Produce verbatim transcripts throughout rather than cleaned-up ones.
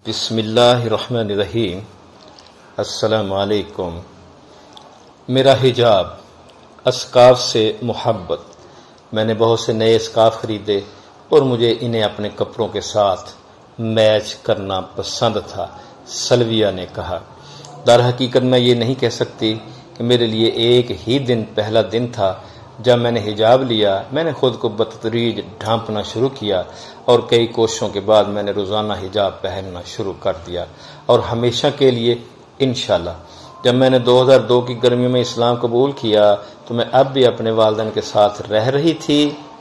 بسم اللہ الرحمن الرحیم۔ السلام علیکم۔ میرا حجاب، اسکارف سے محبت۔ میں نے بہت سے نئے اسکارف خریدے اور مجھے انہیں اپنے کپڑوں کے ساتھ میچ کرنا پسند تھا، سلویہ نے کہا۔ در حقیقت میں یہ نہیں کہہ سکتی کہ میرے لیے ایک ہی دن پہلا دن تھا جب میں نے حجاب لیا۔ میں نے خود کو بتدریج ڈھانپنا شروع کیا اور کئی کوششوں کے بعد میں نے روزانہ حجاب پہننا شروع کر دیا، اور ہمیشہ کے لیے انشاءاللہ۔ جب میں نے دو ہزار دو کی گرمیوں میں اسلام قبول کیا تو میں اب بھی اپنے والدین کے ساتھ رہ رہی تھی۔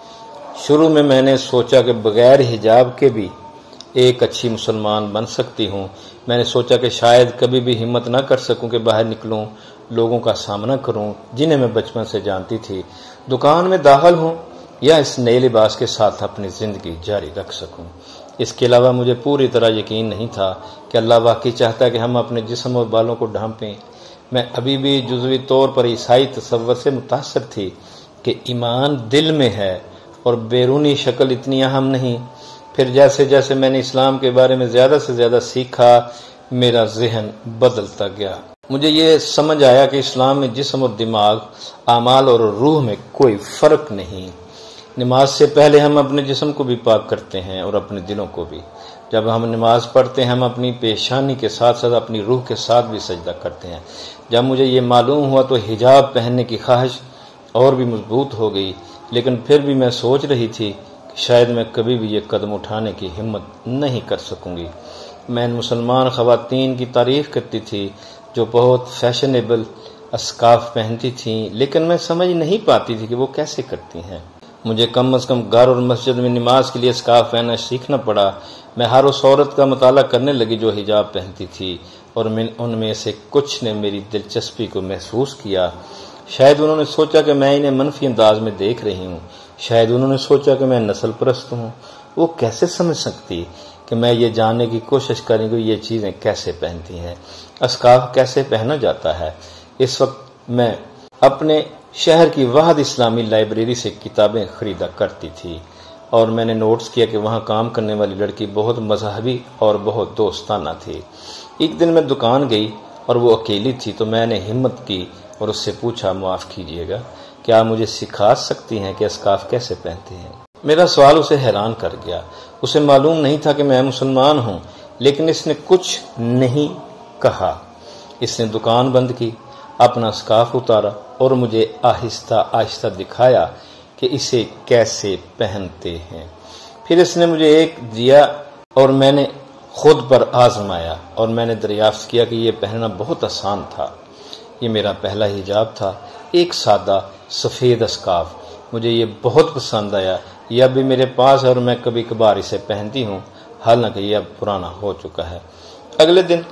شروع میں میں نے سوچا کہ بغیر حجاب کے بھی ایک اچھی مسلمان بن سکتی ہوں۔ میں نے سوچا کہ شاید کبھی بھی ہمت نہ کر سکوں کہ باہر نکلوں، لوگوں کا سامنا کروں جنہیں میں بچپن سے جانتی تھی، دکان میں داخل ہوں یا اس نئے لباس کے ساتھ اپنی زندگی جاری رکھ سکوں۔ اس کے علاوہ مجھے پوری طرح یقین نہیں تھا کہ اللہ واقعی چاہتا ہے کہ ہم اپنے جسم اور بالوں کو ڈھانپیں۔ میں ابھی بھی جزوی طور پر عیسائی تصور سے متاثر تھی کہ ایمان دل میں ہے اور بیرونی شکل اتنی اہم نہیں۔ پھر جیسے جیسے میں نے اسلام کے بارے میں زیادہ سے زیادہ سیکھا، میرا ذہن بدلتا گیا۔ مجھے یہ سمجھ آیا کہ اسلام میں جسم اور دماغ، اعمال اور روح میں کوئی فرق نہیں۔ نماز سے پہلے ہم اپنے جسم کو بھی پاک کرتے ہیں اور اپنے دلوں کو بھی۔ جب ہم نماز پڑھتے ہیں ہم اپنی پیشانی کے ساتھ ساتھ اپنی روح کے ساتھ بھی سجدہ کرتے ہیں۔ جب مجھے یہ معلوم ہوا تو حجاب پہننے کی خواہش اور بھی مضبوط ہو گئی، لیکن پھر بھی میں سوچ رہی تھی کہ شاید میں کبھی بھی یہ قدم اٹھانے کی ہمت نہیں کر سکوں گی۔ میں ان مسلمان خواتین کی تعریف کرتی تھی جو بہت فیشنیبل اسکارف پہنتی تھیں، لیکن میں سمجھ نہیں پاتی تھی کہ وہ کیسے کرتی ہیں۔ مجھے کم از کم گھر اور مسجد میں نماز کے لیے اسکارف پہننا سیکھنا پڑا۔ میں ہر اس عورت کا مطالعہ کرنے لگی جو حجاب پہنتی تھی، اور من ان میں سے کچھ نے میری دلچسپی کو محسوس کیا۔ شاید انہوں نے سوچا کہ میں انہیں منفی انداز میں دیکھ رہی ہوں، شاید انہوں نے سوچا کہ میں نسل پرست ہوں۔ وہ کیسے سمجھ سکتی کہ میں یہ جاننے کی کوشش کریں کہ یہ چیزیں کیسے پہنتی ہیں، اسکارف کیسے پہنا جاتا ہے۔ اس وقت میں اپنے شہر کی واحد اسلامی لائبریری سے کتابیں خریدا کرتی تھی، اور میں نے نوٹس کیا کہ وہاں کام کرنے والی لڑکی بہت مذہبی اور بہت دوستانہ تھی۔ ایک دن میں دکان گئی اور وہ اکیلی تھی تو میں نے ہمت کی اور اس سے پوچھا، معاف کیجیے گا، کیا آپ مجھے سکھا سکتی ہیں کہ اسکارف کیسے پہنتے ہیں؟ میرا سوال اسے حیران کر گیا۔ اسے معلوم نہیں تھا کہ میں مسلمان ہوں، لیکن اس نے کچھ نہیں کہا۔ اس نے دکان بند کی، اپنا اسکارف اتارا اور مجھے آہستہ آہستہ دکھایا کہ اسے کیسے پہنتے ہیں۔ پھر اس نے مجھے ایک دیا اور میں نے خود پر آزمایا، اور میں نے دریافت کیا کہ یہ پہننا بہت آسان تھا۔ یہ میرا پہلا حجاب تھا، ایک سادہ سفید اسکارف۔ مجھے یہ بہت پسند آیا۔ یہ اب بھی میرے پاس ہے اور میں کبھی کبھار اسے پہنتی ہوں، حالانکہ یہ اب پرانا ہو چکا ہے۔ اگلے دن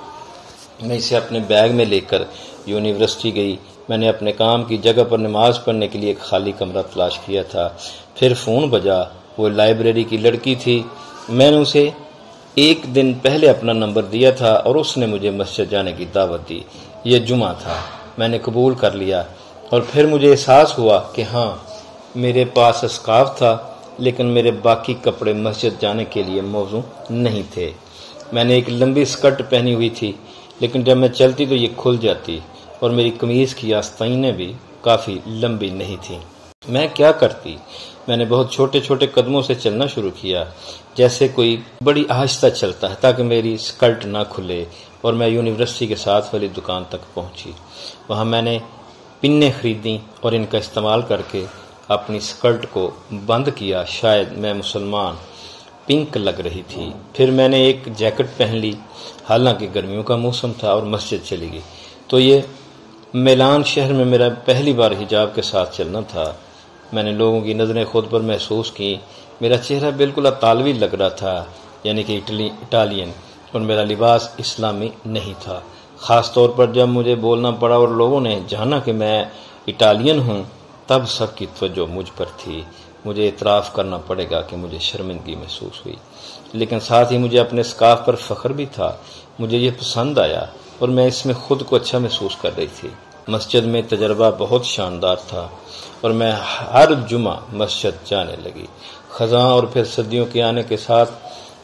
میں اسے اپنے بیگ میں لے کر یونیورسٹی گئی۔ میں نے اپنے کام کی جگہ پر نماز پڑھنے کے لیے ایک خالی کمرہ تلاش کیا تھا۔ پھر فون بجا، وہ لائبریری کی لڑکی تھی۔ میں نے اسے ایک دن پہلے اپنا نمبر دیا تھا اور اس نے مجھے مسجد جانے کی دعوت دی۔ یہ جمعہ تھا، میں نے قبول کر لیا، اور پھر مجھے احساس ہوا کہ ہاں، میرے پاس اسکارف تھا، لیکن میرے باقی کپڑے مسجد جانے کے لیے موزوں نہیں تھے۔ میں نے ایک لمبی سکرٹ پہنی ہوئی تھی، لیکن جب میں چلتی تو یہ کھل جاتی، اور میری قمیض کی آستینیں بھی کافی لمبی نہیں تھیں۔ میں کیا کرتی؟ میں نے بہت چھوٹے چھوٹے قدموں سے چلنا شروع کیا، جیسے کوئی بڑی آہستہ چلتا ہے تاکہ میری سکرٹ نہ کھلے، اور میں یونیورسٹی کے ساتھ والی دکان تک پہنچی۔ وہاں میں نے پنیں خریدیں اور ان کا استعمال کر کے اپنی سکرٹ کو بند کیا۔ شاید میں مسلمان پنک لگ رہی تھی۔ پھر میں نے ایک جیکٹ پہن لی، حالانکہ گرمیوں کا موسم تھا، اور مسجد چلی گئی۔ تو یہ میلان شہر میں میرا پہلی بار حجاب کے ساتھ چلنا تھا۔ میں نے لوگوں کی نظریں خود پر محسوس کی۔ میرا چہرہ بالکل اطالوی لگ رہا تھا، یعنی کہ اٹالین، اور میرا لباس اسلامی نہیں تھا۔ خاص طور پر جب مجھے بولنا پڑا اور لوگوں نے جانا کہ میں اٹالین ہوں، تب سب کی توجہ مجھ پر تھی۔ مجھے اعتراف کرنا پڑے گا کہ مجھے شرمندگی محسوس ہوئی، لیکن ساتھ ہی مجھے اپنے اسکارف پر فخر بھی تھا۔ مجھے یہ پسند آیا اور میں اس میں خود کو اچھا محسوس کر رہی تھی۔ مسجد میں تجربہ بہت شاندار تھا، اور میں ہر جمعہ مسجد جانے لگی۔ خزاں اور پھر سردیوں کے آنے کے ساتھ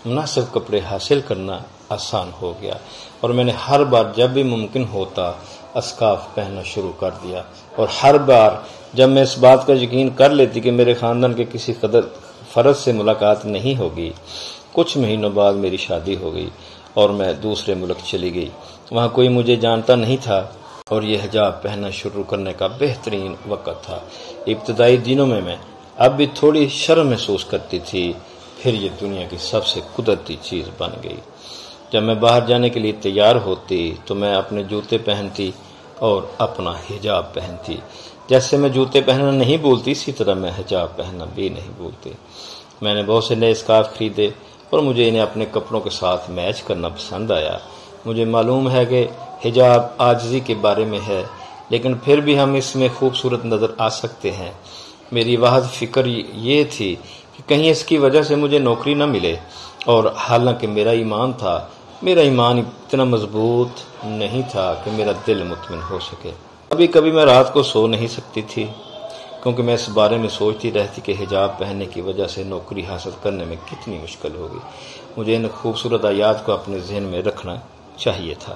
مناسب کپڑے حاصل کرنا آسان ہو گیا، اور میں نے ہر بار جب بھی ممکن ہوتا اسکارف پہننا شروع کر دیا، اور ہر بار جب میں اس بات کا یقین کر لیتی کہ میرے خاندان کے کسی قدر فرد سے ملاقات نہیں ہوگی، کچھ مہینوں بعد میری شادی ہو گئی اور میں دوسرے ملک چلی گئی۔ وہاں کوئی مجھے جانتا نہیں تھا اور یہ حجاب پہننا شروع کرنے کا بہترین وقت تھا۔ ابتدائی دنوں میں میں اب بھی تھوڑی شرم محسوس کرتی تھی، پھر یہ دنیا کی سب سے قدرتی چیز بن گئی۔ جب میں باہر جانے کے لیے تیار ہوتی تو میں اپنے جوتے پہنتی اور اپنا حجاب پہنتی۔ جیسے میں جوتے پہننا نہیں بھولتی، اسی طرح میں حجاب پہننا بھی نہیں بھولتی۔ میں نے بہت سے نئے اسکارف خریدے اور مجھے انہیں اپنے کپڑوں کے ساتھ میچ کرنا پسند آیا۔ مجھے معلوم ہے کہ حجاب عاجزی کے بارے میں ہے، لیکن پھر بھی ہم اس میں خوبصورت نظر آ سکتے ہیں۔ میری واحد فکر یہ تھی کہ کہیں اس کی وجہ سے مجھے نوکری نہ ملے، اور حالانکہ میرا ایمان تھا، میرا ایمان اتنا مضبوط نہیں تھا کہ میرا دل مطمئن ہو سکے۔ کبھی کبھی میں رات کو سو نہیں سکتی تھی، کیونکہ میں اس بارے میں سوچتی رہتی کہ حجاب پہننے کی وجہ سے نوکری حاصل کرنے میں کتنی مشکل ہوگی۔ مجھے ان خوبصورت آیات کو اپنے ذہن میں رکھنا چاہیے تھا۔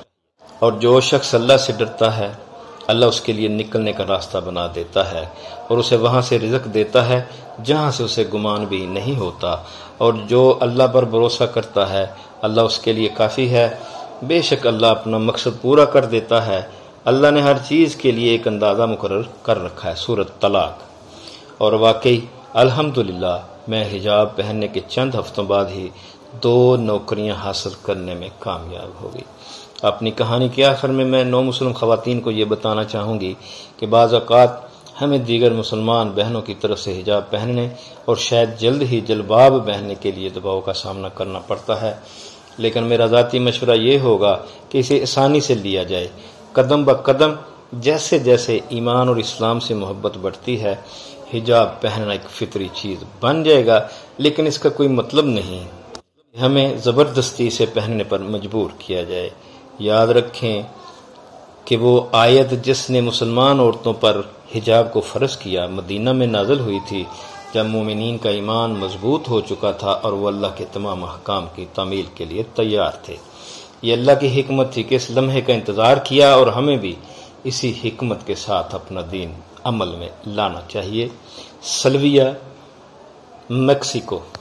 اور جو شخص اللہ سے ڈرتا ہے، اللہ اس کے لیے نکلنے کا راستہ بنا دیتا ہے اور اسے وہاں سے رزق دیتا ہے جہاں سے اسے گمان بھی نہیں ہوتا، اور جو اللہ پر بھروسہ کرتا ہے اللہ اس کے لیے کافی ہے۔ بے شک اللہ اپنا مقصد پورا کر دیتا ہے۔ اللہ نے ہر چیز کے لیے ایک اندازہ مقرر کر رکھا ہے۔ سورۃ طلاق۔ اور واقعی الحمدللہ میں حجاب پہننے کے چند ہفتوں بعد ہی دو نوکریاں حاصل کرنے میں کامیاب ہو گئی۔ اپنی کہانی کے آخر میں میں نو مسلم خواتین کو یہ بتانا چاہوں گی کہ بعض اوقات ہمیں دیگر مسلمان بہنوں کی طرف سے حجاب پہننے اور شاید جلد ہی جلباب پہننے کے لیے دباؤ کا سامنا کرنا پڑتا ہے، لیکن میرا ذاتی مشورہ یہ ہوگا کہ اسے آسانی سے لیا جائے۔ قدم بہ قدم جیسے جیسے ایمان اور اسلام سے محبت بڑھتی ہے، حجاب پہننا ایک فطری چیز بن جائے گا، لیکن اس کا کوئی مطلب نہیں ہمیں زبردستی سے پہننے پر مجبور کیا جائے۔ یاد رکھیں کہ وہ آیت جس نے مسلمان عورتوں پر حجاب کو فرض کیا مدینہ میں نازل ہوئی تھی جب مومنین کا ایمان مضبوط ہو چکا تھا اور وہ اللہ کے تمام احکام کی تعمیل کے لیے تیار تھے۔ یہ اللہ کی حکمت تھی کہ اس لمحے کا انتظار کیا، اور ہمیں بھی اسی حکمت کے ساتھ اپنا دین عمل میں لانا چاہیے۔ Sylvia, Mexico.